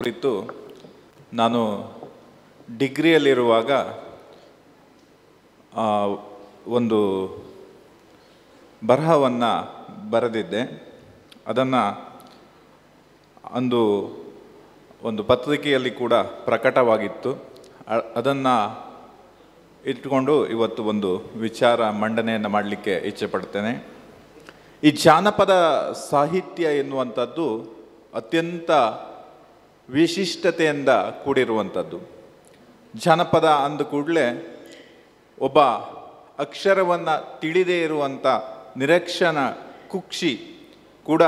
ಇತ್ತು. ನಾನು ಡಿಗ್ರಿಯಲ್ಲಿರುವಾಗ ಒಂದು ಬರಹವನ್ನು ಬರೆದಿದ್ದೆ. ಅದನ್ನು ಅಂದು ಒಂದು ಪತ್ರಿಕೆಯಲ್ಲಿ ಕೂಡ ಪ್ರಕಟವಾಗಿತ್ತು. ಅದನ್ನು ಇಟ್ಕೊಂಡು ಇವತ್ತು ಒಂದು ವಿಚಾರ ಮಂಡನೆಯನ್ನು ಮಾಡಲಿಕ್ಕೆ ಇಚ್ಛೆ ಪಡ್ತೇನೆ. ಈ ಜಾನಪದ ಸಾಹಿತ್ಯ ಎನ್ನುವಂಥದ್ದು ಅತ್ಯಂತ ವಿಶಿಷ್ಟತೆಯಿಂದ ಕೂಡಿರುವಂಥದ್ದು. ಜಾನಪದ ಅಂದ ಕೂಡಲೇ ಒಬ್ಬ ಅಕ್ಷರವನ್ನು ತಿಳಿದೇ ಇರುವಂಥ ನಿರಕ್ಷರ ಕುಕ್ಷಿ ಕೂಡ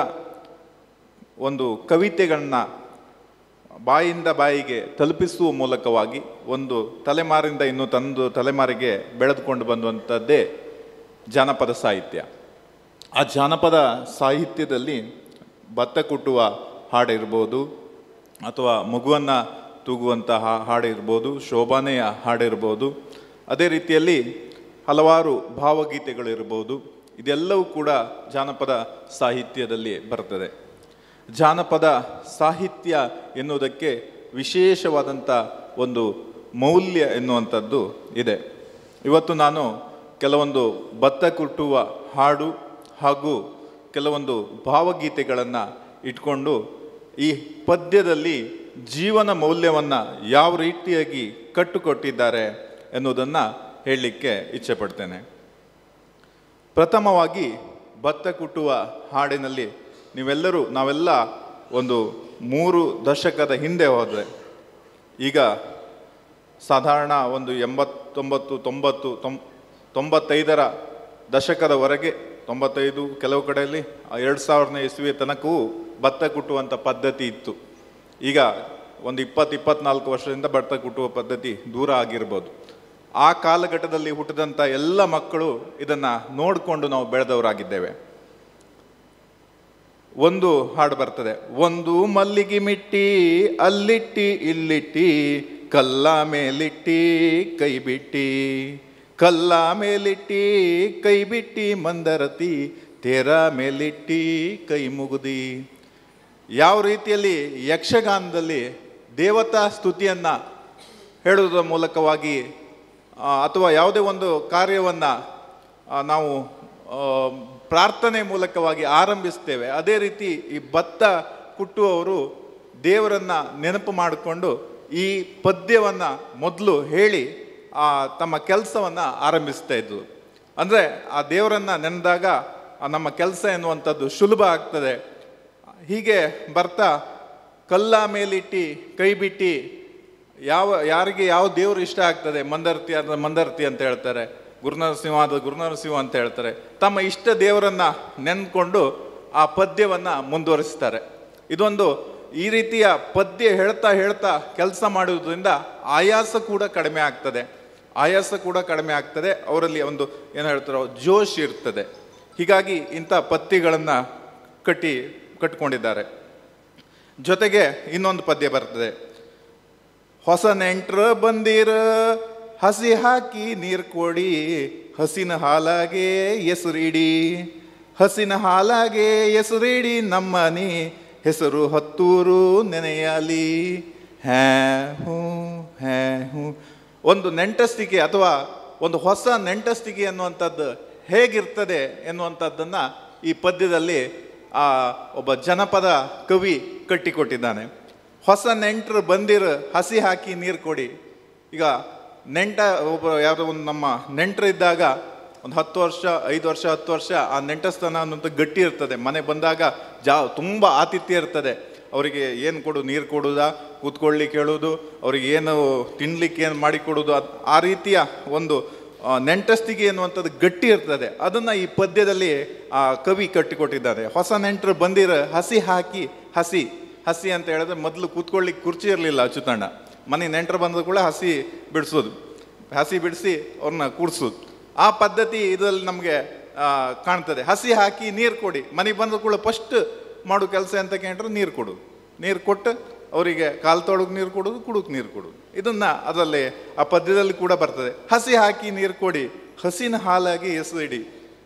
ಒಂದು ಕವಿತೆಗಳನ್ನ ಬಾಯಿಂದ ಬಾಯಿಗೆ ತಲುಪಿಸುವ ಮೂಲಕವಾಗಿ ಒಂದು ತಲೆಮಾರಿಂದ ಇನ್ನೂ ತಲೆಮಾರಿಗೆ ಬೆಳೆದುಕೊಂಡು ಬಂದುವಂಥದ್ದೇ ಜಾನಪದ ಸಾಹಿತ್ಯ. ಆ ಜಾನಪದ ಸಾಹಿತ್ಯದಲ್ಲಿ ಭತ್ತ ಕುಟ್ಟುವ ಹಾಡಿರ್ಬೋದು, ಅಥವಾ ಮಗುವನ್ನು ತೂಗುವಂತಹ ಹಾಡಿರ್ಬೋದು, ಶೋಭಾನೆಯ ಹಾಡಿರ್ಬೋದು, ಅದೇ ರೀತಿಯಲ್ಲಿ ಹಲವಾರು ಭಾವಗೀತೆಗಳಿರ್ಬೋದು. ಇದೆಲ್ಲವೂ ಕೂಡ ಜಾನಪದ ಸಾಹಿತ್ಯದಲ್ಲಿ ಬರ್ತದೆ. ಜಾನಪದ ಸಾಹಿತ್ಯ ಎನ್ನುವುದಕ್ಕೆ ವಿಶೇಷವಾದಂಥ ಒಂದು ಮೌಲ್ಯ ಎನ್ನುವಂಥದ್ದು ಇದೆ. ಇವತ್ತು ನಾನು ಕೆಲವೊಂದು ಭತ್ತ ಕುಟ್ಟುವ ಹಾಡು ಹಾಗೂ ಕೆಲವೊಂದು ಭಾವಗೀತೆಗಳನ್ನು ಇಟ್ಕೊಂಡು ಈ ಪದ್ಯದಲ್ಲಿ ಜೀವನ ಮೌಲ್ಯವನ್ನು ಯಾವ ರೀತಿಯಾಗಿ ಕಟ್ಟುಕೊಟ್ಟಿದ್ದಾರೆ ಎನ್ನುವುದನ್ನು ಹೇಳಲಿಕ್ಕೆ ಇಚ್ಛೆ ಪಡ್ತೇನೆ. ಪ್ರಥಮವಾಗಿ ಭತ್ತ ಕುಟ್ಟುವ ಹಾಡಿನಲ್ಲಿ ನಾವೆಲ್ಲ ಒಂದು 3 ದಶಕದ ಹಿಂದೆ ಹೋದರೆ, ಈಗ ಸಾಧಾರಣ ಒಂದು 89, 95ರ ದಶಕದವರೆಗೆ, 95 ಕೆಲವು ಕಡೆಯಲ್ಲಿ 2000ನೇ ಇಸ್ವಿಯ ತನಕವೂ ಭತ್ತ ಕುಟ್ಟುವಂಥ ಪದ್ಧತಿ ಇತ್ತು. ಈಗ ಒಂದು 20-24 ವರ್ಷದಿಂದ ಭತ್ತ ಕುಟ್ಟುವ ಪದ್ಧತಿ ದೂರ ಆಗಿರ್ಬೋದು. ಆ ಕಾಲಘಟ್ಟದಲ್ಲಿ ಹುಟ್ಟಿದಂಥ ಎಲ್ಲ ಮಕ್ಕಳು ಇದನ್ನು ನೋಡಿಕೊಂಡು ನಾವು ಬೆಳೆದವರಾಗಿದ್ದೇವೆ. ಒಂದು ಹಾಡು ಬರ್ತದೆ, ಒಂದು ಮಲ್ಲಿಗೆ ಮಿಟ್ಟಿ ಅಲ್ಲಿಟ್ಟಿ ಇಲ್ಲಿಟ್ಟಿ, ಕಲ್ಲ ಮೇಲಿಟ್ಟಿ ಕೈ ಬಿಟ್ಟಿ, ಕಲ್ಲ ಮೇಲಿಟ್ಟಿ ಕೈ ಬಿಟ್ಟಿ ಮಂದರತಿ, ತೇರ ಮೇಲಿಟ್ಟಿ ಕೈ ಮುಗುದಿ. ಯಾವ ರೀತಿಯಲ್ಲಿ ಯಕ್ಷಗಾನದಲ್ಲಿ ದೇವತಾ ಸ್ತುತಿಯನ್ನು ಹೇಳುವುದರ ಮೂಲಕವಾಗಿ ಅಥವಾ ಯಾವುದೇ ಒಂದು ಕಾರ್ಯವನ್ನು ನಾವು ಪ್ರಾರ್ಥನೆ ಮೂಲಕವಾಗಿ ಆರಂಭಿಸ್ತೇವೆ, ಅದೇ ರೀತಿ ಈ ಭತ್ತ ಕುಟ್ಟುವವರು ದೇವರನ್ನು ನೆನಪು ಮಾಡಿಕೊಂಡು ಈ ಪದ್ಯವನ್ನು ಮೊದಲು ಹೇಳಿ ತಮ್ಮ ಕೆಲಸವನ್ನು ಆರಂಭಿಸ್ತಾ ಇದ್ದರು. ಅಂದರೆ ಆ ದೇವರನ್ನು ನೆನೆದಾಗ ನಮ್ಮ ಕೆಲಸ ಎನ್ನುವಂಥದ್ದು ಸುಲಭ ಆಗ್ತದೆ. ಹೀಗೆ ಬರ್ತಾ ಕಲ್ಲ ಮೇಲಿಟ್ಟಿ ಕೈ ಬಿಟ್ಟು ಯಾರಿಗೆ ಯಾವ ದೇವರು ಇಷ್ಟ ಆಗ್ತದೆ, ಮಂದರ್ತಿ ಅಂದರೆ ಮಂದರ್ತಿ ಅಂತ ಹೇಳ್ತಾರೆ, ಗುರುನರಸಿಂಹ ಅಂತ ಹೇಳ್ತಾರೆ. ತಮ್ಮ ಇಷ್ಟ ದೇವರನ್ನು ನೆನ್ಕೊಂಡು ಆ ಪದ್ಯವನ್ನು ಮುಂದುವರಿಸ್ತಾರೆ. ಇದೊಂದು ಈ ರೀತಿಯ ಪದ್ಯ ಹೇಳ್ತಾ ಹೇಳ್ತಾ ಕೆಲಸ ಮಾಡುವುದರಿಂದ ಆಯಾಸ ಕೂಡ ಕಡಿಮೆ ಆಗ್ತದೆ. ಅವರಲ್ಲಿ ಒಂದು ಏನು ಹೇಳ್ತಾರೋ ಜೋಶ್ ಇರ್ತದೆ. ಹೀಗಾಗಿ ಇಂಥ ಪದ್ಯಗಳನ್ನು ಕಟ್ಟಿಕೊಂಡಿದ್ದಾರೆ. ಜೊತೆಗೆ ಇನ್ನೊಂದು ಪದ್ಯ ಬರ್ತದೆ, ಹೊಸ ನೆಂಟ್ರ ಬಂದಿರ ಹಸಿ ಹಾಕಿ ನೀರು ಕೊಡಿ, ಹಸಿನ ಹಾಲಾಗೆ ಹೆಸರಿಡಿ, ಹಸಿನ ಹಾಲಾಗೆ ಹೆಸರಿಡಿ ನಮ್ಮನಿ, ಹೆಸರು ಹತ್ತೂರು ನೆನೆಯಲಿ, ಹ್ಯಾ ಹ್ಞೂ. ಒಂದು ನೆಂಟಸ್ತಿಕೆ ಅಥವಾ ಒಂದು ಹೊಸ ನೆಂಟಸ್ತಿಕೆ ಅನ್ನುವಂಥದ್ದು ಹೇಗಿರ್ತದೆ ಎನ್ನುವಂಥದ್ದನ್ನು ಈ ಪದ್ಯದಲ್ಲಿ ಒಬ್ಬ ಜನಪದ ಕವಿ ಕಟ್ಟಿಕೊಟ್ಟಿದ್ದಾನೆ. ಹೊಸ ನೆಂಟರು ಬಂದಿರ ಹಸಿ ಹಾಕಿ ನೀರು ಕೊಡಿ. ಈಗ ಯಾವುದೋ ಒಂದು ನಮ್ಮ ನೆಂಟರು ಇದ್ದಾಗ ಒಂದು 10 ವರ್ಷ 5 ವರ್ಷ 10 ವರ್ಷ ಆ ನೆಂಟಸ್ಥಾನ ಅನ್ನೋದು ಗಟ್ಟಿ ಇರ್ತದೆ. ಮನೆ ಬಂದಾಗ ತುಂಬ ಆತಿಥ್ಯ ಇರ್ತದೆ. ಅವರಿಗೆ ಏನು ಕೊಡು, ನೀರು ಕೊಡೋದಾ, ಕೂತ್ಕೊಳ್ಳಿಕ್ಕೆ ಹೇಳೋದು, ಅವ್ರಿಗೆ ಏನು ತಿನ್ಲಿಕ್ಕೆ ಏನು ಮಾಡಿಕೊಡೋದು, ಆ ರೀತಿಯ ಒಂದು ನೆಂಟಸ್ತಿಗೆ ಎನ್ನುವಂಥದ್ದು ಗಟ್ಟಿ ಇರ್ತದೆ. ಅದನ್ನು ಈ ಪದ್ಯದಲ್ಲಿ ಆ ಕವಿ ಕಟ್ಟಿಕೊಟ್ಟಿದ್ದಾರೆ. ಹೊಸ ನೆಂಟರು ಬಂದಿರ ಹಸಿ ಹಾಕಿ, ಹಸಿ ಅಂತ ಹೇಳಿದ್ರೆ ಮೊದಲು ಕೂತ್ಕೊಳ್ಳಿಕ್ಕೆ ಕುರ್ಚಿ ಇರಲಿಲ್ಲ ಅಚ್ಚುತಣ್ಣ. ಮನೆ ನೆಂಟರು ಬಂದ ಕೂಡ ಹಸಿ ಬಿಡಿಸಿ ಅವ್ರನ್ನ ಕೂರಿಸೋದು, ಆ ಪದ್ಧತಿ ಇದರಲ್ಲಿ ನಮಗೆ ಕಾಣ್ತದೆ. ಹಸಿ ಹಾಕಿ ನೀರು ಕೊಡಿ, ಮನೆಗೆ ಬಂದ ಕೂಡ ಫಸ್ಟ್ ಮಾಡೋ ಕೆಲಸ ಅಂತ ಕೇಳಿದ್ರೆ ನೀರು ಕೊಟ್ಟು ಅವರಿಗೆ ಕಾಲು ತೊಳಗೆ ನೀರು ಕೊಡೋದು, ಕುಡುಕ್ ನೀರು ಕೊಡೋದು. ಇದನ್ನು ಅದರಲ್ಲಿ ಆ ಪದ್ಯದಲ್ಲಿ ಕೂಡ ಬರ್ತದೆ. ಹಸಿ ಹಾಕಿ ನೀರು ಕೊಡಿ, ಹಸಿನ ಹಾಲಾಗಿ ಹೆಸರಿಡಿ.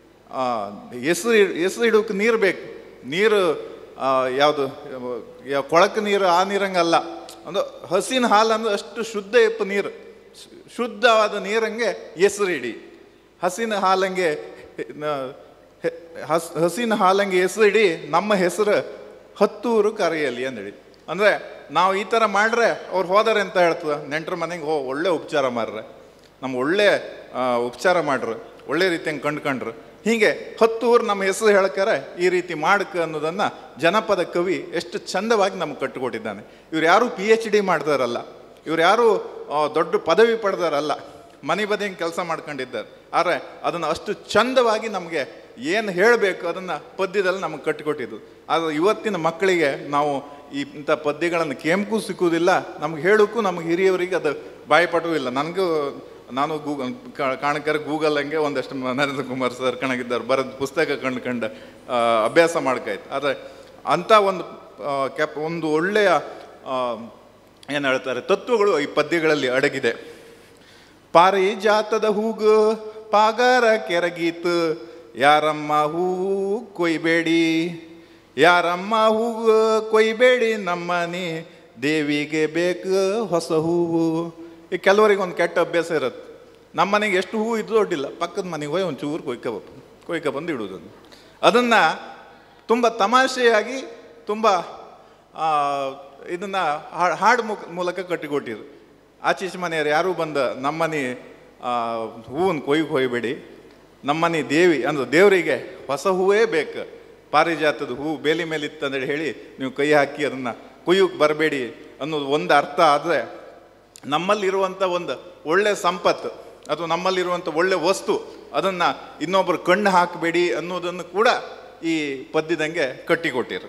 ಹೆಸರು ಇಡೋಕೆ ನೀರು ಬೇಕು. ನೀರು ಯಾವುದು ಕೊಳಕು ನೀರು ಆ ನೀರಂಗಲ್ಲ, ಒಂದು ಹಸಿನ ಹಾಲು ಅಂದ್ರೆ ಅಷ್ಟು ಶುದ್ಧ ಇಪ್ಪ ನೀರು, ಶುದ್ಧವಾದ ನೀರಂಗೆ ಹೆಸರಿಡಿ. ಹಸಿನ ಹಾಲಂಗೆ ಹಸಿನ ಹಾಲಂಗೆ ಹೆಸರಿಡಿ, ನಮ್ಮ ಹೆಸರು ಹತ್ತೂರು ಕರೆಯಲಿ ಅಂದೇಳಿ. ಅಂದರೆ ನಾವು ಈ ಥರ ಮಾಡ್ರೆ ಅವ್ರು ಹೋದಾರೆ ಅಂತ ಹೇಳ್ತದೆ, ನೆಂಟರ ಮನೆಗೆ ಒಳ್ಳೆ ಉಪಚಾರ ಮಾಡ್ರೆ, ನಮ್ಮ ಒಳ್ಳೆ ಉಪಚಾರ ಮಾಡ್ರು, ಒಳ್ಳೆ ರೀತಿಯಂಗೆ ಕಂಡ್ಕೊಂಡ್ರು. ಹೀಗೆ 10 ಊರು ನಮ್ಮ ಹೆಸರು ಹೇಳ್ತಾರೆ ಈ ರೀತಿ ಮಾಡಕ್ಕೆ ಅನ್ನೋದನ್ನು ಜನಪದ ಕವಿ ಎಷ್ಟು ಚಂದವಾಗಿ ನಮ್ಗೆ ಕಟ್ಟಿಕೊಟ್ಟಿದ್ದಾನೆ. ಇವ್ರು ಯಾರು PhD ಮಾಡ್ತಾರಲ್ಲ, ಇವ್ರು ಯಾರು ದೊಡ್ಡ ಪದವಿ ಪಡೆದಾರಲ್ಲ, ಮನೆ ಬದಿಯಂಗೆ ಕೆಲಸ ಮಾಡ್ಕೊಂಡಿದ್ದಾರೆ. ಆದರೆ ಅದನ್ನು ಅಷ್ಟು ಚಂದವಾಗಿ ನಮಗೆ ಏನು ಹೇಳಬೇಕು ಅದನ್ನು ಪದ್ಯದಲ್ಲಿ ನಮಗೆ ಕಟ್ಟಿಕೊಟ್ಟಿದ್ದು. ಆದರೆ ಇವತ್ತಿನ ಮಕ್ಕಳಿಗೆ ನಾವು ಇಂಥ ಪದ್ಯಗಳನ್ನು ಕೇಮಕ್ಕೂ ಸಿಕ್ಕುವುದಿಲ್ಲ, ನಮ್ಗೆ ಹೇಳೋಕ್ಕೂ ನಮ್ಗೆ ಹಿರಿಯವರಿಗೆ ಅದು ಬಾಯ್ಪಟೂ ಇಲ್ಲ. ನಾನು ಕಾಣಕರ ಗೂಗಲ್ ಹಂಗೆ ಒಂದಷ್ಟು ನರೇಂದ್ರ ಕುಮಾರ್ ಸರ್ ಕಣಗಿದ್ದಾರೆ ಬರೆದ ಪುಸ್ತಕ ಕಂಡು ಅಭ್ಯಾಸ ಮಾಡ್ಕಾಯ್ತು. ಆದರೆ ಅಂಥ ಒಂದು ಒಳ್ಳೆಯ ಏನು ಹೇಳ್ತಾರೆ ತತ್ವಗಳು ಈ ಪದ್ಯಗಳಲ್ಲಿ ಅಡಗಿದೆ. ಪಾರಿಜಾತದ ಹೂಗು ಪಾಗಾರ ಕೆರಗೀತು, ಯಾರಮ್ಮ ಹೂವು ಕೊಯ್ಬೇಡಿ, ಯಾರಮ್ಮ ಹೂವು ಕೊಯ್ಬೇಡಿ, ನಮ್ಮನಿ ದೇವಿಗೆ ಬೇಕು ಹೊಸ ಹೂವು. ಈ ಕೆಲವರಿಗೆ ಒಂದು ಕೆಟ್ಟ ಅಭ್ಯಾಸ ಇರುತ್ತೆ, ನಮ್ಮ ಮನೆಗೆ ಎಷ್ಟು ಹೂವು ಇದ್ದು ದೊಡ್ಡಿಲ್ಲ, ಪಕ್ಕದ ಮನೆಗೆ ಹೋಗಿ ಒಂದು ಚೂರು ಕೊಯ್ಕೊಬಂದು ಇಡುವುದನ್ನು. ಅದನ್ನು ತುಂಬ ತಮಾಷೆಯಾಗಿ ತುಂಬ ಇದನ್ನು ಹಾಡು ಮೂಲಕ ಕಟ್ಟಿಕೊಟ್ಟಿರು. ಆಚೀಚೆ ಮನೆಯವರು ಯಾರೂ ಬಂದ ನಮ್ಮನೆ ಹೂವನ್ನು ಕೊಯ್ಬೇಡಿ, ನಮ್ಮನೆ ದೇವಿ ಅಂದ್ರೆ ದೇವರಿಗೆ ಹೊಸ ಹೂವೇ ಬೇಕು, ಪಾರಿಜಾತದ ಹೂವು ಬೇಲಿ ಮೇಲೆ ಇತ್ತಂದೇಳಿ ಹೇಳಿ ನೀವು ಕೈ ಹಾಕಿ ಅದನ್ನು ಕೊಯ್ಯೋಕ್ಕೆ ಬರಬೇಡಿ ಅನ್ನೋದು ಒಂದು ಅರ್ಥ. ಆದರೆ ನಮ್ಮಲ್ಲಿರುವಂಥ ಒಂದು ಒಳ್ಳೆ ಸಂಪತ್ತು ಅಥವಾ ನಮ್ಮಲ್ಲಿರುವಂಥ ಒಳ್ಳೆ ವಸ್ತು ಅದನ್ನು ಇನ್ನೊಬ್ಬರು ಕಣ್ಣು ಹಾಕಬೇಡಿ ಅನ್ನೋದನ್ನು ಕೂಡ ಈ ಪದ್ಯದಂಗೆ ಕಟ್ಟಿಕೊಟ್ಟಿರು.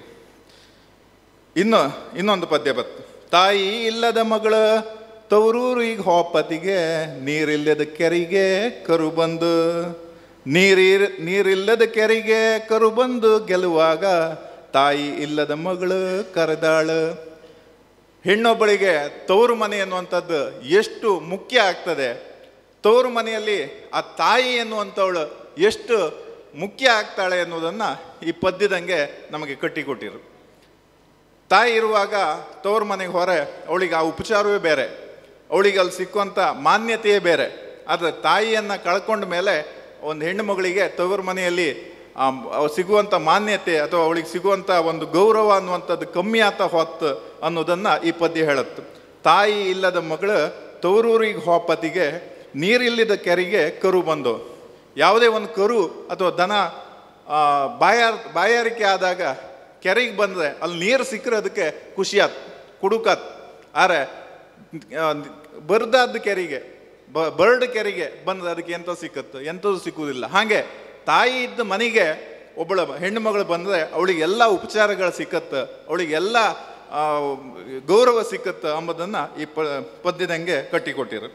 ಇನ್ನೊಂದು ಪದ್ಯ ಬತ್ತು. ತಾಯಿ ಇಲ್ಲದ ಮಗಳ ತವರೂರು ಈಗ ಹೋಪತಿಗೆ, ನೀರಿಲ್ಲದ ಕೆರೆಗೆ ಕರು ಬಂದು, ನೀರಿಲ್ಲದ ಕೆರೆಗೆ ಕರು ಬಂದು ಗೆಲ್ಲುವಾಗ ತಾಯಿ ಇಲ್ಲದ ಮಗಳು ಕರೆದಾಳು. ಹೆಣ್ಣೊಬ್ಬಳಿಗೆ ತವರು ಮನೆ ಎನ್ನುವಂಥದ್ದು ಎಷ್ಟು ಮುಖ್ಯ ಆಗ್ತದೆ, ತವರು ಮನೆಯಲ್ಲಿ ಆ ತಾಯಿ ಎನ್ನುವಂಥವಳು ಎಷ್ಟು ಮುಖ್ಯ ಆಗ್ತಾಳೆ ಅನ್ನೋದನ್ನು ಈ ಪದ್ಯದಂಗೆ ನಮಗೆ ಕಟ್ಟಿಕೊಟ್ಟಿರು. ತಾಯಿ ಇರುವಾಗ ತವ್ರ ಮನೆಗೆ ಹೊರೆ ಅವಳಿಗೆ ಆ ಉಪಚಾರವೇ ಬೇರೆ, ಅವಳಿಗೆ ಅಲ್ಲಿ ಸಿಕ್ಕುವಂಥ ಮಾನ್ಯತೆಯೇ ಬೇರೆ. ಆದರೆ ತಾಯಿಯನ್ನು ಕಳ್ಕೊಂಡ ಮೇಲೆ ಒಂದು ಹೆಣ್ಣು ಮಗಳಿಗೆ ತವ್ರ ಮನೆಯಲ್ಲಿ ಸಿಗುವಂಥ ಮಾನ್ಯತೆ ಅಥವಾ ಅವಳಿಗೆ ಸಿಗುವಂಥ ಒಂದು ಗೌರವ ಅನ್ನುವಂಥದ್ದು ಕಮ್ಮಿ ಆತ ಹೊತ್ತು ಅನ್ನೋದನ್ನು ಈ ಪದ್ಯ ಹೇಳುತ್ತೆ. ತಾಯಿ ಇಲ್ಲದ ಮಗಳು ತವರೂರಿಗೆ ಹೋಪತಿಗೆ, ನೀರಿಲ್ಲದ ಕೆರೆಗೆ ಕರು ಬಂದು. ಯಾವುದೇ ಒಂದು ಕರು ಅಥವಾ ದನ ಬಾಯಾರಿಕೆ ಆದಾಗ ಕೆರೆಗೆ ಬಂದರೆ ಅಲ್ಲಿ ನೀರು ಸಿಕ್ಕರೆ ಅದಕ್ಕೆ ಖುಷಿಯಾತ್ ಕುಡುಕಾತ್. ಆದರೆ ಬರ್ದಾದ ಕೆರೆಗೆ ಬರ್ಡ್ ಕೆರೆಗೆ ಬಂದರೆ ಅದಕ್ಕೆ ಎಂಥ ಸಿಕ್ಕತ್ತು, ಎಂಥದ್ದು ಸಿಕ್ಕುವುದಿಲ್ಲ. ಹಾಗೆ ತಾಯಿ ಇದ್ದ ಮನೆಗೆ ಒಬ್ಬಳ ಹೆಣ್ಣು ಮಗಳು ಬಂದರೆ ಅವಳಿಗೆಲ್ಲ ಉಪಚಾರಗಳು ಸಿಕ್ಕತ್ತೆ, ಅವಳಿಗೆಲ್ಲ ಗೌರವ ಸಿಕ್ಕತ್ತೆ ಅಂಬುದನ್ನು ಈ ಪದ್ಯದಂಗೆ ಕಟ್ಟಿಕೊಟ್ಟಿರು.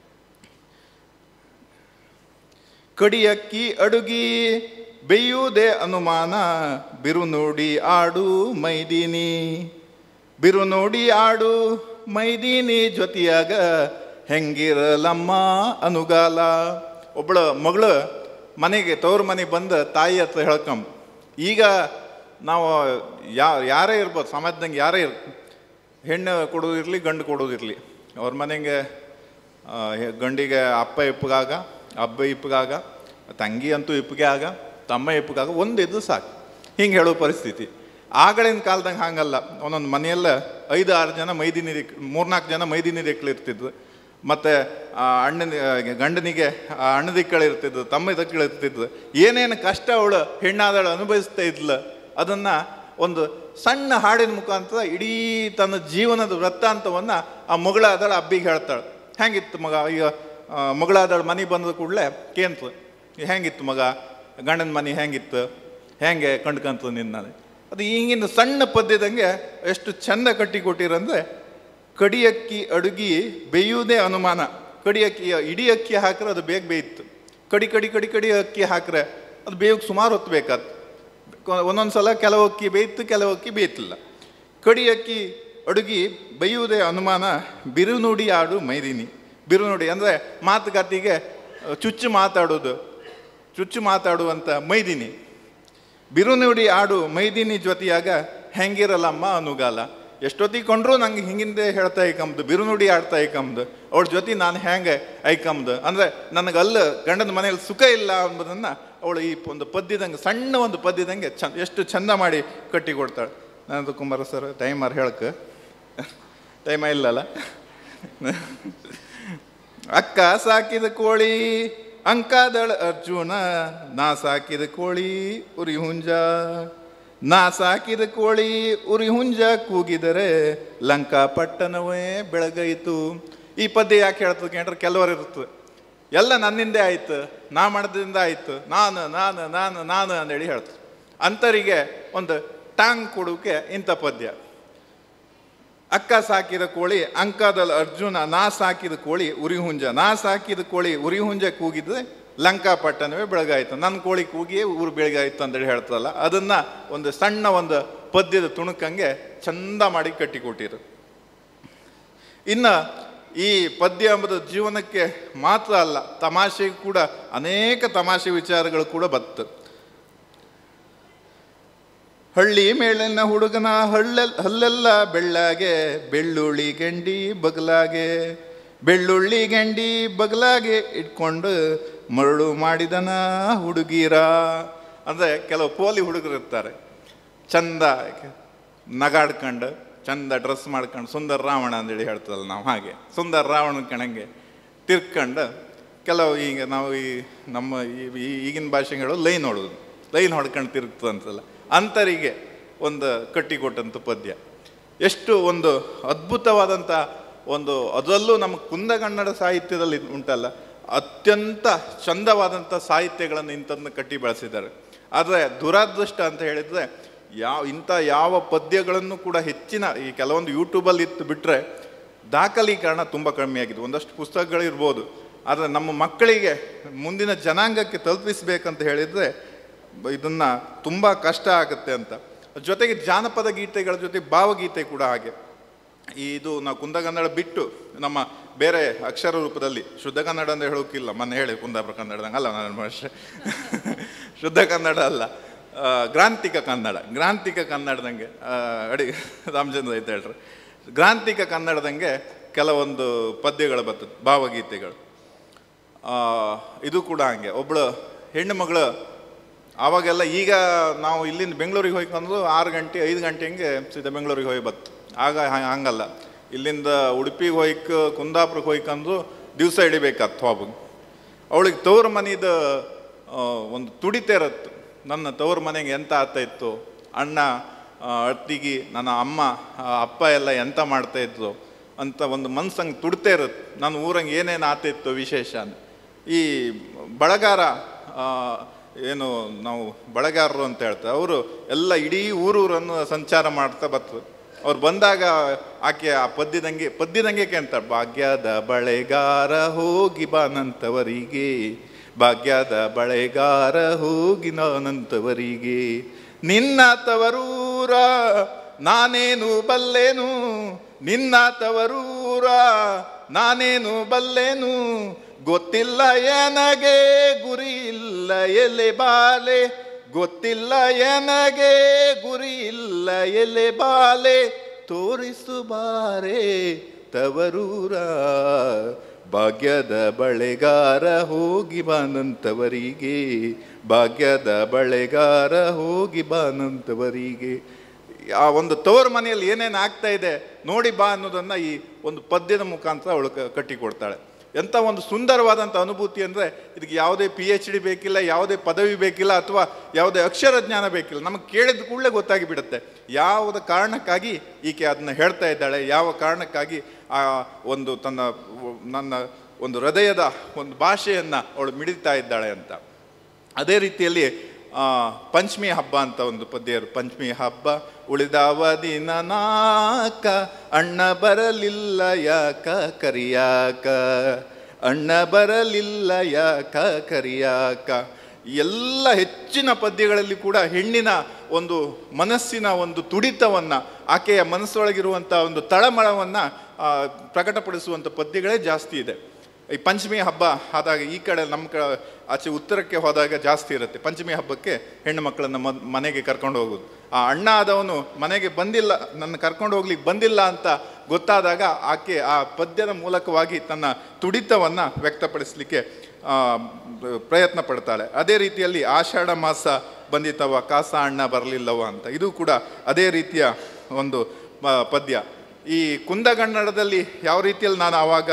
ಕಡಿಯಕ್ಕಿ ಅಡುಗಿ ಬೇಯುವುದೇ ಅನುಮಾನ, ಬಿರು ನೋಡಿ ಆಡು ಮೈದಿನಿ, ಬಿರು ನೋಡಿ ಆಡು ಮೈದಿನಿ ಜೊತೆಯಾಗ ಹೆಂಗಿರಲಮ್ಮ ಅನುಗಾಲ. ಒಬ್ಬಳ ಮಗಳು ಮನೆಗೆ ತವ್ರ ಮನೆಗೆ ಬಂದು ತಾಯಿ ಹತ್ರ ಹೇಳ್ಕೊಂಬ. ಈಗ ನಾವು ಯಾರೇ ಇರ್ಬೋದು ಸಮಾಜದಂಗೆ, ಯಾರೇ ಹೆಣ್ಣು ಕೊಡೋದಿರಲಿ ಗಂಡು ಕೊಡೋದಿರಲಿ, ಅವ್ರ ಮನೆಗೆ ಗಂಡಿಗೆ ಅಪ್ಪ ಇಪ್ಪಗಾಗ, ಅಬ್ಬ ಇಪ್ಪಗಾಗ, ತಂಗಿ ಅಂತೂ ಇಪ್ಪಿಗೆ ಆಗ, ತಮ್ಮ ಇಪ್ಪಗಾಗ ಒಂದಿದ್ದು ಸಾಕು, ಹಿಂಗೆ ಹೇಳೋ ಪರಿಸ್ಥಿತಿ. ಆಗಳಿನ ಕಾಲದಂಗೆ ಹಾಗಲ್ಲ. ಒಂದೊಂದು ಮನೆಯಲ್ಲ 5-6 ಜನ ಮೈದಿನಿ 3-4 ಜನ ಮೈದಿನಿ ದಿಕ್ಕಳಿರ್ತಿದ್ರು. ಮತ್ತು ಗಂಡನಿಗೆ ಅಣ್ಣ ದಿಕ್ಕಳಿರ್ತಿದ್ದು, ತಮ್ಮ ದಿಕ್ಕಳಿರ್ತಿದ್ದು. ಏನೇನು ಕಷ್ಟ ಅವಳು ಹೆಣ್ಣಾದಳು ಅನುಭವಿಸ್ತಾ ಇದ್ಲ ಅದನ್ನು ಒಂದು ಸಣ್ಣ ಹಾಡಿನ ಮುಖಾಂತರ ಇಡೀ ತನ್ನ ಜೀವನದ ವೃತ್ತಾಂತವನ್ನು ಆ ಮಗಳಾದಳು ಅಬ್ಬಿಗೆ ಹೇಳ್ತಾಳೆ. ಹೆಂಗಿತ್ತು ಮಗ, ಈಗ ಮಗಳಾದಳು ಮನೆ ಬಂದ ಕೂಡಲೇ ಕೇಂತ, ಹೆಂಗಿತ್ತು ಮಗ, ಗಂಡನ ಮನೆ ಹೆಂಗಿತ್ತು, ಹೆಂಗೆ ಕಂಡ್ಕಂತ ನಿನ್ನ. ಅದು ಈಗಿನ ಸಣ್ಣ ಪದ್ಯದಂಗೆ ಎಷ್ಟು ಚಂದ ಕಟ್ಟಿಕೊಟ್ಟಿರಂದರೆ, ಕಡಿಯಕ್ಕಿ ಅಡುಗಿ ಬೇಯುವುದೇ ಅನುಮಾನ. ಕಡಿಯಕ್ಕಿ ಇಡೀ ಅಕ್ಕಿ ಹಾಕಿದ್ರೆ ಅದು ಬೇಗ ಬೇಯಿತ್ತು, ಕಡಿ ಅಕ್ಕಿ ಹಾಕಿದ್ರೆ ಅದು ಬೇಯೋಕ್ಕೆ ಸುಮಾರು ಹೊತ್ತು ಬೇಕಾದ್ದು. ಒಂದೊಂದು ಸಲ ಕೆಲವು ಅಕ್ಕಿ ಬೇಯಿತ್ತು, ಕೆಲವು ಅಕ್ಕಿ ಬೇಯ್ತಿಲ್ಲ. ಕಡಿಯಕ್ಕಿ ಅಡುಗಿ ಬೇಯುವುದೇ ಅನುಮಾನ, ಬಿರು ನುಡಿ ಆಡು ಮೈದಿನಿ. ಬಿರು ನುಡಿ ಅಂದರೆ ಮಾತುಗಾತಿಗೆ ಚುಚ್ಚು ಮಾತಾಡುವಂಥ ಮೈದಿನಿ. ಬಿರು ನುಡಿ ಆಡು ಮೈದಿನಿ ಜೊತೆಯಾಗ ಹೆಂಗಿರಲಮ್ಮ ಅನುಗಾಲ. ಎಷ್ಟೊತ್ತಿಗೆ ಕೊಂಡ್ರು ನಂಗೆ ಹಿಂಗಿಂದೆ ಹೇಳ್ತಾ ಐಕಂಬ್ದು, ಬಿರುನುಡಿ ಆಡ್ತಾ ಐಕಂಬ್ದು, ಅವಳ ಜೊತೆ ನಾನು ಹೆಂಗೆ ಐಕಂಬ್ದು ಅಂದರೆ ನನಗೆ ಅಲ್ಲಿ ಗಂಡನ ಮನೇಲಿ ಸುಖ ಇಲ್ಲ ಅನ್ನೋದನ್ನು ಅವಳು ಈ ಒಂದು ಪದ್ಯದಂಗೆ, ಸಣ್ಣ ಒಂದು ಪದ್ಯದಂಗೆ ಎಷ್ಟು ಚಂದ ಮಾಡಿ ಕಟ್ಟಿ ಕೊಡ್ತಾಳೆ. ನನ್ನದು ಕುಮಾರ ಸರ್ ಟೈಮರ್ ಹೇಳಕ್ಕೆ ಟೈಮ ಇಲ್ಲಲ್ಲ. ಅಕ್ಕ ಸಾಕಿದ ಕೋಳಿ ಅಂಕಾದಳ ಅರ್ಜುನ, ನಾ ಸಾಕಿದ ಕೋಳಿ ಉರಿ ಹುಂಜ, ನಾ ಸಾಕಿದ ಕೋಳಿ ಉರಿ ಹುಂಜ ಕೂಗಿದರೆ ಲಂಕಾ ಪಟ್ಟಣವೇ ಬೆಳಗಾಯಿತು. ಈ ಪದ್ಯ ಯಾಕೆ ಹೇಳ್ತದೆ ಕೇಳ್ರೆ ಕೆಲವರು ಇರ್ತದೆ, ಎಲ್ಲ ನನ್ನಿಂದೇ ಆಯ್ತು, ನಾ ಮಾಡೋದ್ರಿಂದ ಆಯ್ತು, ನಾನು ನಾನು ನಾನು ನಾನು ಅಂದೇಳಿ ಹೇಳ್ತದೆ. ಅಂಥವರಿಗೆ ಒಂದು ಟಾಂಗ್ ಕೊಡೋಕೆ ಇಂಥ ಪದ್ಯ. ಅಕ್ಕ ಸಾಕಿದ ಕೋಳಿ ಅಂಕದಲ್ಲಿ ಅರ್ಜುನ, ನಾ ಸಾಕಿದ ಕೋಳಿ ಉರಿ ಹುಂಜ, ನಾ ಸಾಕಿದ ಕೋಳಿ ಉರಿ ಹುಂಜ ಕೂಗಿದ್ರೆ ಲಂಕಾ ಪಟ್ಟಣವೇ ಬೆಳಗಾಯಿತು. ನನ್ನ ಕೋಳಿ ಕೂಗಿಯೇ ಊರು ಬೆಳಗಾಯಿತು ಅಂತೇಳಿ ಹೇಳ್ತಲ್ಲ, ಅದನ್ನು ಒಂದು ಸಣ್ಣ ಒಂದು ಪದ್ಯದ ತುಣುಕಂಗೆ ಚಂದ ಮಾಡಿ ಕಟ್ಟಿಕೊಟ್ಟಿರು. ಇನ್ನು ಈ ಪದ್ಯ ಎಂಬುದು ಜೀವನಕ್ಕೆ ಮಾತ್ರ ಅಲ್ಲ, ತಮಾಷೆಗೂ ಕೂಡ ಅನೇಕ ತಮಾಷೆ ವಿಚಾರಗಳು ಕೂಡ ಬತ್ತು. ಹಳ್ಳಿ ಮೇಲಿನ ಹುಡುಗನ ಹಲ್ಲೆಲ್ಲ ಬೆಳ್ಳಾಗೆ, ಬೆಳ್ಳುಳ್ಳಿ ಗೆಂಡಿ ಬಗಲಾಗೆ, ಬೆಳ್ಳುಳ್ಳಿ ಗೆಂಡಿ ಬಗಲಾಗೆ ಇಟ್ಕೊಂಡು ಮರಳು ಮಾಡಿದನ ಹುಡುಗೀರ. ಅಂದರೆ ಕೆಲವು ಪೋಲಿ ಹುಡುಗರು ಇರ್ತಾರೆ, ಚಂದ ನಗಾಡ್ಕೊಂಡು ಚಂದ ಡ್ರೆಸ್ ಮಾಡ್ಕೊಂಡು ಸುಂದರ ರಾವಣ ಅಂತೇಳಿ ಹೇಳ್ತದಲ್ಲ ನಾವು, ಹಾಗೆ ಸುಂದರ ರಾವಣ ಕಣಂಗೆ ತಿರ್ಕೊಂಡು ಕೆಲವು ಈಗ ನಾವು ಈ ನಮ್ಮ ಈಗಿನ ಭಾಷೆಗಳು ಲೈನ್ ಹೊಡೋದು, ಲೈನ್ ಹೊಡ್ಕೊಂಡು ತಿರುಗ್ತದಂತಲ್ಲ, ಅಂಥರಿಗೆ ಒಂದು ಕಟ್ಟಿಕೊಟ್ಟಂಥ ಪದ್ಯ. ಎಷ್ಟು ಒಂದು ಅದ್ಭುತವಾದಂಥ ಒಂದು, ಅದರಲ್ಲೂ ನಮ್ಮ ಕುಂದಗನ್ನಡ ಸಾಹಿತ್ಯದಲ್ಲಿ ಉಂಟಲ್ಲ, ಅತ್ಯಂತ ಚಂದವಾದಂಥ ಸಾಹಿತ್ಯಗಳನ್ನು ಇಂಥದನ್ನ ಕಟ್ಟಿ ಬೆಳೆಸಿದ್ದಾರೆ. ಆದರೆ ದುರಾದೃಷ್ಟ ಅಂತ ಹೇಳಿದರೆ ಇಂಥ ಯಾವ ಪದ್ಯಗಳನ್ನು ಕೂಡ ಹೆಚ್ಚಿನ ಈ ಕೆಲವೊಂದು ಯೂಟ್ಯೂಬಲ್ಲಿ ಇತ್ತು ಬಿಟ್ಟರೆ ದಾಖಲೀಕರಣ ತುಂಬ ಕಡಿಮೆಯಾಗಿದೆ. ಒಂದಷ್ಟು ಪುಸ್ತಕಗಳಿರ್ಬೋದು, ಆದರೆ ನಮ್ಮ ಮಕ್ಕಳಿಗೆ ಮುಂದಿನ ಜನಾಂಗಕ್ಕೆ ತಲುಪಿಸ್ಬೇಕಂತ ಹೇಳಿದರೆ ಇದನ್ನು ತುಂಬ ಕಷ್ಟ ಆಗುತ್ತೆ ಅಂತ. ಜೊತೆಗೆ ಜಾನಪದ ಗೀತೆಗಳ ಜೊತೆ ಭಾವಗೀತೆ ಕೂಡ ಹಾಗೆ. ಇದು ನಾವು ಕುಂದಗನ್ನಡ ಬಿಟ್ಟು ನಮ್ಮ ಬೇರೆ ಅಕ್ಷರ ರೂಪದಲ್ಲಿ ಶುದ್ಧ ಕನ್ನಡ ಅಂತ ಹೇಳೋಕ್ಕಿಲ್ಲ, ಮೊನ್ನೆ ಹೇಳಿ ಕುಂದಾಪುರ ಕನ್ನಡದಂಗೆ ಅಲ್ಲ, ನನ್ನ ಭಾಷೆ ಶುದ್ಧ ಕನ್ನಡ ಅಲ್ಲ, ಗ್ರಾಂಥಿಕ ಕನ್ನಡ, ಗ್ರಾಂಥಿಕ ಕನ್ನಡದಂಗೆ ಅಡಿ ರಾಮಚಂದ್ರ ಐತೆ ಹೇಳ್ರಿ, ಗ್ರಾಂಥಿಕ ಕನ್ನಡದಂಗೆ ಕೆಲವೊಂದು ಪದ್ಯಗಳು ಬರ್ತದೆ, ಭಾವಗೀತೆಗಳು. ಇದು ಕೂಡ ಹಂಗೆ. ಒಬ್ಬಳು ಹೆಣ್ಣು ಮಗಳು ಆವಾಗೆಲ್ಲ, ಈಗ ನಾವು ಇಲ್ಲಿಂದ ಬೆಂಗಳೂರಿಗೆ ಹೋಯ್ಕಂದ್ರು 6 ಗಂಟೆ 5 ಗಂಟೆ ಹಿಂಗೆ ಸೀದಾ ಬೆಂಗಳೂರಿಗೆ ಹೋಗಿ ಬತ್ತು. ಆಗ ಹಂಗಲ್ಲ, ಇಲ್ಲಿಂದ ಉಡುಪಿಗೆ ಹೋಯ್ಕ ಕುಂದಾಪುರಕ್ಕೆ ಹೋಯ್ಕಂದ್ರು ದಿವಸ ಹಿಡಿಬೇಕಾತ್ತು ಹೋಗಿ. ಅವಳಿಗೆ ತವ್ರ ಮನೆದು ಒಂದು ತುಡಿತ ಇರತ್ತು, ನನ್ನ ತವ್ರ ಮನೆಗೆ ಎಂತ ಆಗ್ತಾಯಿತ್ತು, ಅಣ್ಣ ಅತ್ತಿಗೆ ನನ್ನ ಅಮ್ಮ ಅಪ್ಪ ಎಲ್ಲ ಎಂತ ಮಾಡ್ತಾಯಿದ್ರು ಅಂತ ಒಂದು ಮನ್ಸಂಗೆ ತುಡಿತೇ ಇರುತ್ತೆ. ನನ್ನ ಊರಂಗೆ ಏನೇನು ಆಗ್ತಾಯಿತ್ತು ವಿಶೇಷ. ಈ ಬಳಗಾರ ಏನು ನಾವು ಬಳಗಾರರು ಅಂತ ಹೇಳ್ತಾರೆ, ಅವರು ಎಲ್ಲ ಇಡೀ ಊರನ್ನು ಸಂಚಾರ ಮಾಡ್ತಾ ಬರ್ತದೆ. ಅವ್ರು ಬಂದಾಗ ಆಕೆ ಆ ಪದ್ಯದಂಗೆ ಕೇಳ್ತಾರೆ, ಭಾಗ್ಯದ ಬಳೆಗಾರ ಹೋಗಿ ಬಾನಂತವರಿಗೆ, ಭಾಗ್ಯದ ಬಳೆಗಾರ ಹೋಗಿ ನಾನಂತವರಿಗೆ, ನಿನ್ನ ತವರೂರ ನಾನೇನು ಬಲ್ಲೇನು, ನಿನ್ನ ತವರೂರ ನಾನೇನು ಬಲ್ಲೇನು, ಗೊತ್ತಿಲ್ಲ ಎನಗೆ ಗುರಿ ಇಲ್ಲ ಎಲೆ ಬಾಲೆ, ಗೊತ್ತಿಲ್ಲ ಎನಗೆ ಗುರಿ ಇಲ್ಲ ಎಲೆ ಬಾಲೆ, ತೋರಿಸು ಬಾರೆ ತವರೂರ, ಭಾಗ್ಯದ ಬಳೆಗಾರ ಹೋಗಿ ಬಾನಂತವರಿಗೆ, ಭಾಗ್ಯದ ಬಳೆಗಾರ ಹೋಗಿ ಬಾನಂತವರಿಗೆ. ಆ ಒಂದು ತವರ ಮನೆಯಲ್ಲಿ ಏನೇನು ಆಗ್ತಾ ಇದೆ ನೋಡಿ ಬಾ ಅನ್ನೋದನ್ನು ಈ ಒಂದು ಪದ್ಯದ ಮುಖಾಂತರ ಅವಳು ಕಟ್ಟಿಕೊಡ್ತಾಳೆ. ಎಂಥ ಒಂದು ಸುಂದರವಾದಂಥ ಅನುಭೂತಿ ಅಂದರೆ, ಇದಕ್ಕೆ ಯಾವುದೇ PhD ಬೇಕಿಲ್ಲ, ಯಾವುದೇ ಪದವಿ ಬೇಕಿಲ್ಲ, ಅಥವಾ ಯಾವುದೇ ಅಕ್ಷರ ಜ್ಞಾನ ಬೇಕಿಲ್ಲ. ನಮಗೆ ಕೇಳಿದ ಕೂಡಲೇ ಗೊತ್ತಾಗಿ ಬಿಡುತ್ತೆ ಯಾವುದ ಕಾರಣಕ್ಕಾಗಿ ಈಕೆ ಅದನ್ನು ಹೇಳ್ತಾ ಇದ್ದಾಳೆ, ಯಾವ ಕಾರಣಕ್ಕಾಗಿ ಆ ಒಂದು ನನ್ನ ಒಂದು ಹೃದಯದ ಒಂದು ಭಾಷೆಯನ್ನು ಅವಳು ಮಿಡಿತಾ ಇದ್ದಾಳೆ ಅಂತ. ಅದೇ ರೀತಿಯಲ್ಲಿ ಪಂಚಮಿ ಹಬ್ಬ ಅಂತ ಒಂದು ಪದ್ಯ. ಪಂಚಮಿ ಹಬ್ಬ ಉಳಿದಾವ ದಿನ ನಾಕ, ಅಣ್ಣ ಬರಲಿಲ್ಲ ಯಾಕ ಕರಿಯಾಕ, ಅಣ್ಣ ಬರಲಿಲ್ಲ ಯಾಕ ಕರಿಯಾಕ. ಎಲ್ಲ ಹೆಚ್ಚಿನ ಪದ್ಯಗಳಲ್ಲಿ ಕೂಡ ಹೆಣ್ಣಿನ ಒಂದು ಮನಸ್ಸಿನ ಒಂದು ತುಡಿತವನ್ನು, ಆಕೆಯ ಮನಸ್ಸೊಳಗಿರುವಂಥ ಒಂದು ತಳಮಳವನ್ನು ಪ್ರಕಟಪಡಿಸುವಂಥ ಪದ್ಯಗಳೇ ಜಾಸ್ತಿ ಇದೆ. ಈ ಪಂಚಮಿ ಹಬ್ಬ ಆದಾಗ ಈ ಕಡೆ ನಮ್ಮ ಆಚೆ ಉತ್ತರಕ್ಕೆ ಹೋದಾಗ ಜಾಸ್ತಿ ಇರುತ್ತೆ. ಪಂಚಮಿ ಹಬ್ಬಕ್ಕೆ ಹೆಣ್ಣು ಮಕ್ಕಳನ್ನು ಮನೆಗೆ ಕರ್ಕೊಂಡು ಹೋಗೋದು. ಆ ಅಣ್ಣ ಆದವನು ಮನೆಗೆ ಬಂದಿಲ್ಲ, ನನ್ನ ಕರ್ಕೊಂಡು ಹೋಗ್ಲಿಕ್ಕೆ ಬಂದಿಲ್ಲ ಅಂತ ಗೊತ್ತಾದಾಗ ಆಕೆ ಆ ಪದ್ಯದ ಮೂಲಕವಾಗಿ ತನ್ನ ತುಡಿತವನ್ನು ವ್ಯಕ್ತಪಡಿಸಲಿಕ್ಕೆ ಪ್ರಯತ್ನ ಪಡ್ತಾಳೆ. ಅದೇ ರೀತಿಯಲ್ಲಿ ಆಷಾಢ ಮಾಸ ಬಂದಿತ್ತವ ಕಾಸ ಅಣ್ಣ ಬರಲಿಲ್ಲವ ಅಂತ, ಇದು ಕೂಡ ಅದೇ ರೀತಿಯ ಒಂದು ಪದ್ಯ. ಈ ಕುಂದಗನ್ನಡದಲ್ಲಿ ಯಾವ ರೀತಿಯಲ್ಲಿ ನಾನು ಆವಾಗ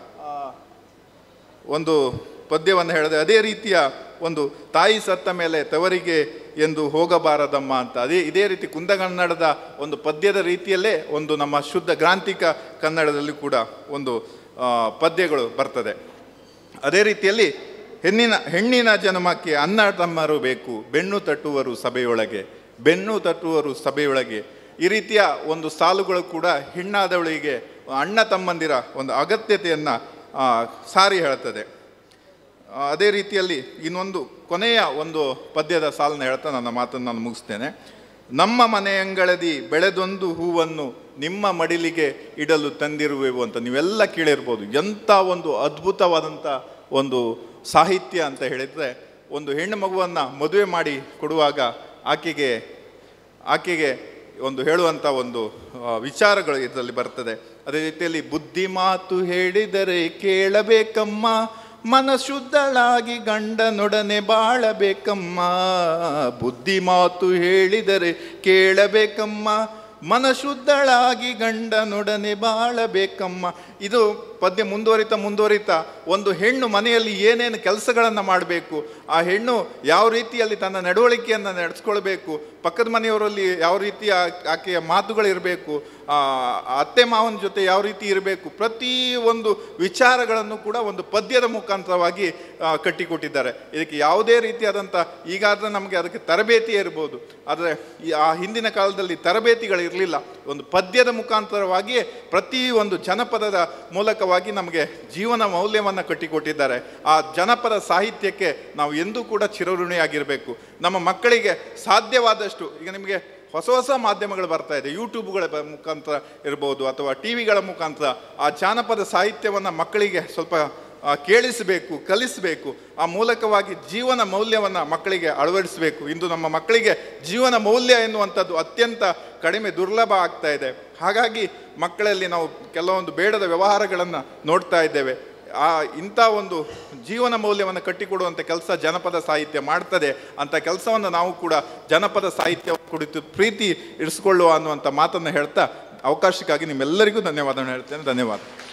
ಒಂದು ಪದ್ಯವನ್ನು ಹೇಳಿದೆ, ಅದೇ ರೀತಿಯ ಒಂದು ತಾಯಿ ಸತ್ತ ಮೇಲೆ ತವರಿಗೆ ಎಂದು ಹೋಗಬಾರದಮ್ಮ ಅಂತ, ಇದೇ ರೀತಿ ಕುಂದಗನ್ನಡದ ಒಂದು ಪದ್ಯದ ರೀತಿಯಲ್ಲೇ ಒಂದು ನಮ್ಮ ಶುದ್ಧ ಗ್ರಾಂಥಿಕ ಕನ್ನಡದಲ್ಲಿ ಕೂಡ ಒಂದು ಪದ್ಯಗಳು ಬರ್ತದೆ. ಅದೇ ರೀತಿಯಲ್ಲಿ ಹೆಣ್ಣಿನ ಜನ್ಮಕ್ಕೆ ಅಣ್ಣ ತಮ್ಮರು ಬೇಕು, ಬೆನ್ನು ತಟ್ಟುವರು ಸಭೆಯೊಳಗೆ, ಬೆನ್ನು ತಟ್ಟುವರು ಸಭೆಯೊಳಗೆ. ಈ ರೀತಿಯ ಒಂದು ಸಾಲುಗಳು ಕೂಡ ಹೆಣ್ಣಾದವಳಿಗೆ ಅಣ್ಣ ತಮ್ಮಂದಿರ ಒಂದು ಅಗತ್ಯತೆಯನ್ನು ಸಾರಿ ಹೇಳ್ತದೆ. ಅದೇ ರೀತಿಯಲ್ಲಿ ಇನ್ನೊಂದು ಕೊನೆಯ ಒಂದು ಪದ್ಯದ ಸಾಲನ್ನ ಹೇಳ್ತಾ ನನ್ನ ಮಾತನ್ನು ನಾನು ಮುಗಿಸ್ತೇನೆ. ನಮ್ಮ ಮನೆಯಂಗಳದಿ ಬೆಳೆದೊಂದು ಹೂವನ್ನು ನಿಮ್ಮ ಮಡಿಲಿಗೆ ಇಡಲು ತಂದಿರುವೆವು ಅಂತ. ನೀವೆಲ್ಲ ಕೇಳಿರ್ಬೋದು. ಎಂಥ ಒಂದು ಅದ್ಭುತವಾದಂಥ ಒಂದು ಸಾಹಿತ್ಯ ಅಂತ ಹೇಳಿದರೆ, ಒಂದು ಹೆಣ್ಣು ಮಗುವನ್ನು ಮದುವೆ ಮಾಡಿ ಕೊಡುವಾಗ ಆಕೆಗೆ ಒಂದು ಹೇಳುವಂಥ ಒಂದು ವಿಚಾರಗಳು ಇದರಲ್ಲಿ ಬರ್ತದೆ. ಅದೇ ರೀತಿಯಲ್ಲಿ ಬುದ್ಧಿ ಮಾತು ಹೇಳಿದರೆ ಕೇಳಬೇಕಮ್ಮ, ಮನಶುದ್ಧಳಾಗಿ ಗಂಡನೊಡನೆ ಬಾಳಬೇಕಮ್ಮ. ಬುದ್ಧಿ ಮಾತು ಹೇಳಿದರೆ ಕೇಳಬೇಕಮ್ಮ, ಮನಶುದ್ಧಳಾಗಿ ಗಂಡನೊಡನೆ ಬಾಳಬೇಕಮ್ಮ. ಇದು ಪದ್ಯ ಮುಂದುವರಿತಾ ಒಂದು ಹೆಣ್ಣು ಮನೆಯಲ್ಲಿ ಏನೇನು ಕೆಲಸಗಳನ್ನು ಮಾಡಬೇಕು, ಆ ಹೆಣ್ಣು ಯಾವ ರೀತಿಯಲ್ಲಿ ತನ್ನ ನಡವಳಿಕೆಯನ್ನು ನಡೆಸ್ಕೊಳ್ಬೇಕು, ಪಕ್ಕದ ಮನೆಯವರಲ್ಲಿ ಯಾವ ರೀತಿಯ ಆಕೆಯ ಮಾತುಗಳಿರಬೇಕು, ಅತ್ತೆ ಮಾವನ ಜೊತೆ ಯಾವ ರೀತಿ ಇರಬೇಕು, ಪ್ರತಿ ಒಂದು ವಿಚಾರಗಳನ್ನು ಕೂಡ ಒಂದು ಪದ್ಯದ ಮುಖಾಂತರವಾಗಿ ಕಟ್ಟಿಕೊಟ್ಟಿದ್ದಾರೆ. ಇದಕ್ಕೆ ಯಾವುದೇ ರೀತಿಯಾದಂಥ, ಈಗಾದರೆ ನಮಗೆ ಅದಕ್ಕೆ ತರಬೇತಿ ಇರ್ಬೋದು, ಆದರೆ ಆ ಹಿಂದಿನ ಕಾಲದಲ್ಲಿ ತರಬೇತಿಗಳಿರಲಿಲ್ಲ. ಒಂದು ಪದ್ಯದ ಮುಖಾಂತರವಾಗಿಯೇ ಪ್ರತಿ ಒಂದು ಜನಪದದ ಮೂಲಕವಾಗಿ ನಮಗೆ ಜೀವನ ಮೌಲ್ಯವನ್ನು ಕಟ್ಟಿಕೊಟ್ಟಿದ್ದಾರೆ. ಆ ಜನಪದ ಸಾಹಿತ್ಯಕ್ಕೆ ನಾವು ಎಂದೂ ಕೂಡ ಚಿರಋಣಿಯಾಗಿರಬೇಕು. ನಮ್ಮ ಮಕ್ಕಳಿಗೆ ಸಾಧ್ಯವಾದಷ್ಟು, ಈಗ ನಿಮಗೆ ಹೊಸ ಮಾಧ್ಯಮಗಳು ಬರ್ತಾ ಇದೆ, ಯೂಟ್ಯೂಬ್ಗಳ ಮುಖಾಂತರ ಇರ್ಬೋದು ಅಥವಾ ಟಿ ವಿಗಳ ಮುಖಾಂತರ ಆ ಜಾನಪದ ಸಾಹಿತ್ಯವನ್ನು ಮಕ್ಕಳಿಗೆ ಸ್ವಲ್ಪ ಕೇಳಿಸಬೇಕು, ಕಲಿಸಬೇಕು. ಆ ಮೂಲಕವಾಗಿ ಜೀವನ ಮೌಲ್ಯವನ್ನು ಮಕ್ಕಳಿಗೆ ಅಳವಡಿಸಬೇಕು. ಇಂದು ನಮ್ಮ ಮಕ್ಕಳಿಗೆ ಜೀವನ ಮೌಲ್ಯ ಎನ್ನುವಂಥದ್ದು ಅತ್ಯಂತ ಕಡಿಮೆ, ದುರ್ಲಭ ಆಗ್ತಾ ಇದೆ. ಹಾಗಾಗಿ ಮಕ್ಕಳಲ್ಲಿ ನಾವು ಕೆಲವೊಂದು ಬೇಡದ ವ್ಯವಹಾರಗಳನ್ನು ನೋಡ್ತಾ ಇದ್ದೇವೆ. ಇಂಥ ಒಂದು ಜೀವನ ಮೌಲ್ಯವನ್ನು ಕಟ್ಟಿಕೊಡುವಂಥ ಕೆಲಸ ಜನಪದ ಸಾಹಿತ್ಯ ಮಾಡ್ತದೆ. ಅಂಥ ಕೆಲಸವನ್ನು ನಾವು ಕೂಡ ಜನಪದ ಸಾಹಿತ್ಯ ಕುರಿತು ಪ್ರೀತಿ ಇರಿಸಿಕೊಳ್ಳುವ ಅನ್ನುವಂಥ ಮಾತನ್ನು ಹೇಳ್ತಾ ಅವಕಾಶಕ್ಕಾಗಿ ನಿಮ್ಮೆಲ್ಲರಿಗೂ ಧನ್ಯವಾದವನ್ನು ಹೇಳ್ತೇನೆ. ಧನ್ಯವಾದ.